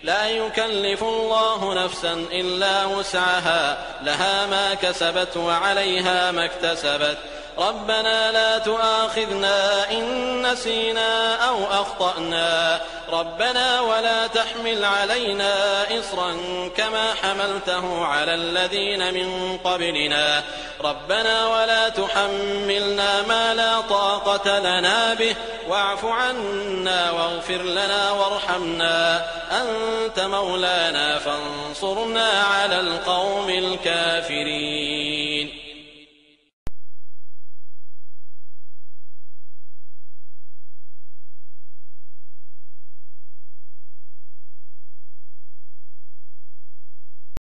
لا يكلف الله نفسا إلا وسعها، لها ما كسبت وعليها ما اكتسبت. ربنا لا تؤاخذنا إن نسينا أو أخطأنا، ربنا ولا تحمل علينا إصرا كما حملته على الذين من قبلنا، ربنا ولا تحملنا ما لا طاقة لنا به، واعف عنا واغفر لنا وارحمنا، أنت مولانا فانصرنا على القوم الكافرين.